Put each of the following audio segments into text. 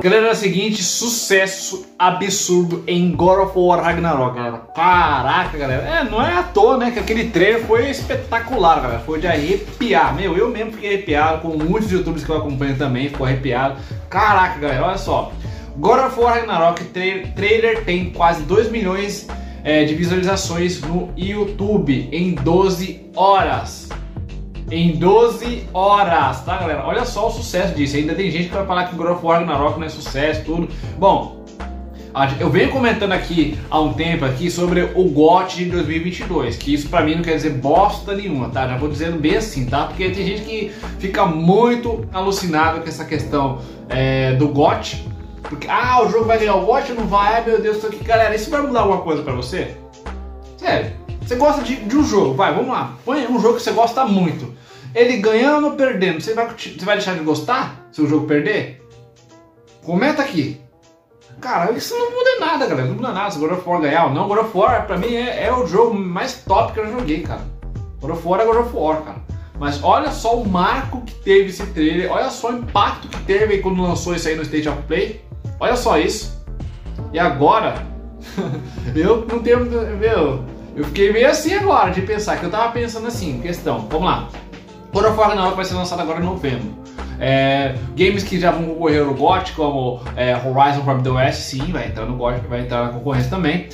Galera, é o seguinte, sucesso absurdo em God of War Ragnarok, galera. Caraca, galera, não é à toa, né, que aquele trailer foi espetacular, galera. Foi de arrepiar, meu, eu mesmo fiquei arrepiado, com muitos youtubers que eu acompanho também, ficou arrepiado. Caraca, galera, olha só, God of War Ragnarok, trailer tem quase 2 milhões de visualizações no YouTube em 12 horas. Em 12 horas, tá, galera? Olha só o sucesso disso. Ainda tem gente que vai falar que God of War Ragnarok não é sucesso, tudo. Bom, eu venho comentando aqui há um tempo aqui sobre o GOT de 2022, que isso pra mim não quer dizer bosta nenhuma, tá? Já vou dizendo bem assim, tá? Porque tem gente que fica muito alucinada com essa questão do GOT. Porque, o jogo vai ganhar o GOT ou não vai? Ai, meu Deus, isso aqui, galera, isso vai mudar alguma coisa pra você? Sério? Você gosta de um jogo, vai, vamos lá, põe um jogo que você gosta muito. Ele ganhando ou perdendo, você vai deixar de gostar se o jogo perder? Comenta aqui. Cara, isso não muda nada, galera, não muda nada se o God of War ganhar ou não. God of War, pra mim, é o jogo mais top que eu joguei, cara. God of War é God of War, cara. Mas olha só o marco que teve esse trailer, olha só o impacto que teve quando lançou isso aí no State of Play. Olha só isso. E agora, eu não tenho, eu fiquei meio assim agora, de pensar, que eu tava pensando assim, questão, vamos lá. God of War Ragnarok vai ser lançado agora em novembro. Games que já vão concorrer no GOT, como Horizon Forbidden West, sim, vai entrar no GOT, vai entrar na concorrência também.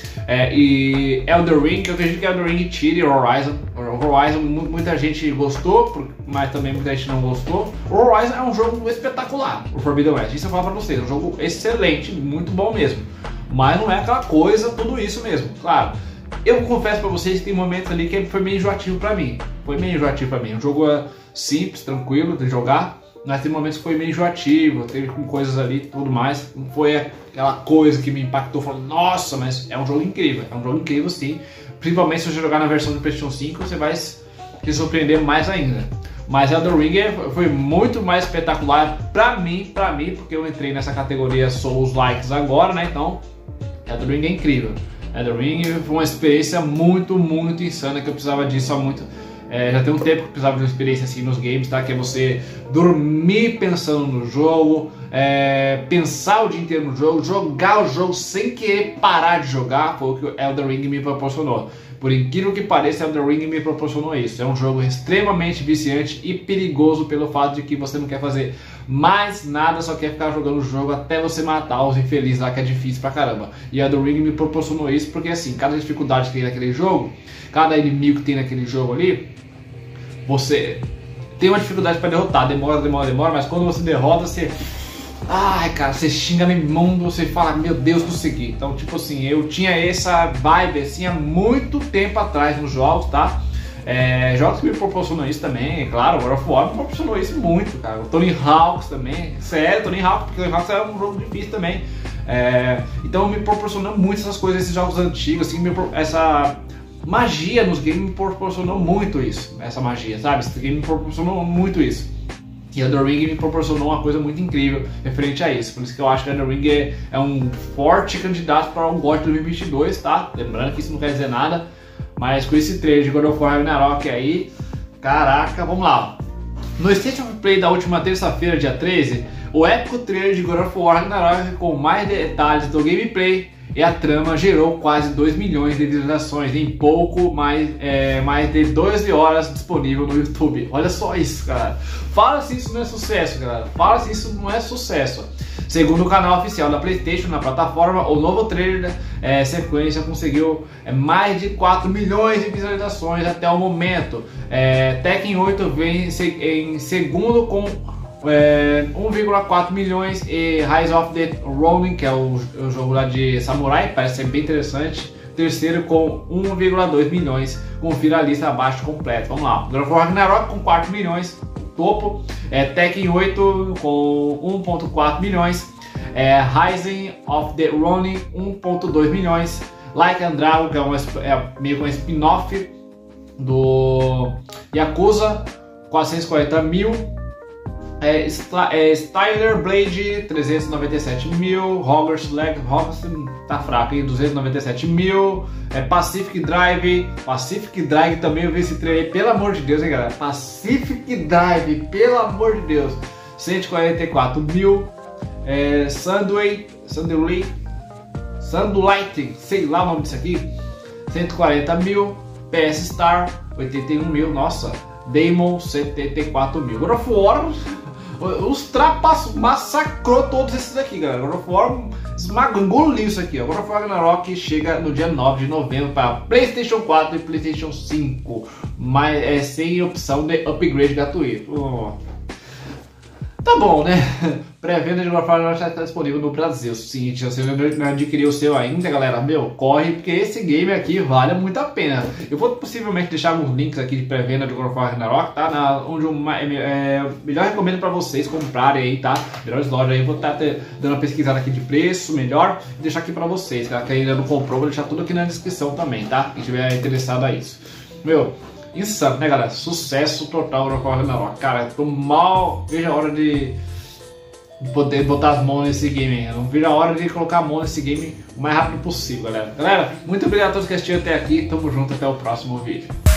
E Elden Ring, eu acredito que Elden Ring tire Horizon. Horizon, muita gente gostou, mas também muita gente não gostou. O Horizon é um jogo espetacular, o Forbidden West, isso eu falo pra vocês, é um jogo excelente, muito bom mesmo. Mas não é aquela coisa, tudo isso mesmo, claro. Eu confesso pra vocês que tem momentos ali que foi meio enjoativo pra mim. Foi meio enjoativo pra mim. O jogo é simples, tranquilo de jogar, mas tem momentos que foi meio enjoativo, teve com coisas ali e tudo mais. Não foi aquela coisa que me impactou, falando, nossa, mas é um jogo incrível. É um jogo incrível sim. Principalmente se você jogar na versão do PlayStation 5, você vai se surpreender mais ainda. Mas Elden Ring foi muito mais espetacular pra mim, porque eu entrei nessa categoria Souls-likes agora, né? Então, Elden Ring é incrível. Elden Ring foi uma experiência muito insana, que eu precisava disso há muito. Já tem um tempo que eu precisava de uma experiência assim nos games, tá? Que é você dormir pensando no jogo, pensar o dia inteiro no jogo, jogar o jogo sem querer parar de jogar. Foi o que o Elden Ring me proporcionou. Por incrível que pareça, Elden Ring me proporcionou isso. É um jogo extremamente viciante e perigoso pelo fato de que você não quer fazer mais nada, só quer ficar jogando o jogo até você matar os infelizes lá, que é difícil pra caramba. E Elden Ring me proporcionou isso porque assim, cada dificuldade que tem naquele jogo, cada inimigo que tem naquele jogo ali, você tem uma dificuldade pra derrotar, demora, mas quando você derrota, você... Ai, cara, você xinga no mundo, você fala, meu Deus, consegui. Então, tipo assim, eu tinha essa vibe assim há muito tempo atrás nos jogos, tá? Jogos que me proporcionam isso também, claro, o God of War me proporcionou isso muito, cara. O Tony Hawk's também, sério, Tony Hawk, porque Tony Hawk's é um jogo difícil também. Então me proporcionou muito essas coisas, esses jogos antigos, assim, essa magia nos games me proporcionou muito isso, essa magia, sabe? Esse game me proporcionou muito isso. E Elden Ring me proporcionou uma coisa muito incrível referente a isso. Por isso que eu acho que Elden Ring é um forte candidato para o GOT 2022, tá? Lembrando que isso não quer dizer nada, mas com esse trailer de God of War Ragnarok aí, caraca, vamos lá. No State of Play da última terça-feira, dia 13, o épico trailer de God of War Ragnarok com mais detalhes do gameplay e a trama gerou quase 2 milhões de visualizações em pouco mais de 12 horas disponível no YouTube. Olha só isso, cara. Fala se isso não é sucesso, galera. Fala se isso não é sucesso. Segundo o canal oficial da PlayStation na plataforma, o novo trailer sequência conseguiu mais de 4 milhões de visualizações até o momento. Tekken 8 vem em segundo com 1,4 milhões e Rise of the Ronin, que é o jogo lá de samurai, parece ser bem interessante, terceiro com 1,2 milhões. Confira a lista abaixo completa. Vamos lá, God of War Ragnarok com 4 milhões, topo. Tekken 8 com 1,4 milhões, Rise of the Ronin 1,2 milhões, Like a Dragon, que é meio que um spin-off do Yakuza, 440 mil. Styler Blade 397 mil, Hogwarts Legacy tá fraco, hein? 297 mil, Pacific Drive também eu vi esse trailer aí, pelo amor de Deus, hein, galera? Pacific Drive, pelo amor de Deus, 144 mil, Sunlight, sei lá o nome disso aqui, 140 mil, PS Star, 81 mil, nossa, Demon, 74 mil. God of War, os trapas massacrou todos esses aqui, galera. God of War esmagou, engoliu isso aqui, ó. God of War Ragnarok chega no dia 9 de novembro para PlayStation 4 e PlayStation 5, mas sem opção de upgrade gratuito. Tá bom, né? Pré-venda de God of War já está disponível no Brasil. Sim, se você não adquiriu o seu ainda, galera, meu, corre, porque esse game aqui vale muito a pena. Eu vou possivelmente deixar alguns links aqui de pré-venda de God of War Ragnarok, tá? Onde eu melhor recomendo para vocês comprarem aí, tá? Melhores lojas aí, vou estar dando uma pesquisada aqui de preço, melhor, e deixar aqui para vocês, tá? Quem ainda não comprou, vou deixar tudo aqui na descrição também, tá? Quem estiver interessado a isso. Meu, insano, né, galera? Sucesso total God of War Ragnarok. Cara, tô mal, vejo a hora de poder botar as mãos nesse game. Eu não vejo a hora de colocar a mão nesse game o mais rápido possível, galera. Galera, muito obrigado a todos que assistiram até aqui. Tamo junto, até o próximo vídeo.